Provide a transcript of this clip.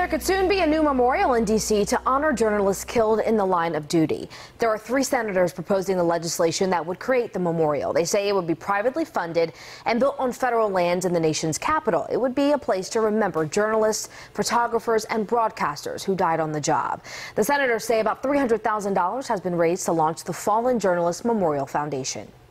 There could soon be a new memorial in D.C. to honor journalists killed in the line of duty. There are 3 senators proposing the legislation that would create the memorial. They say it would be privately funded and built on federal lands in the nation's capital. It would be a place to remember journalists, photographers, and broadcasters who died on the job. The senators say about $300,000 has been raised to launch the Fallen Journalists Memorial Foundation.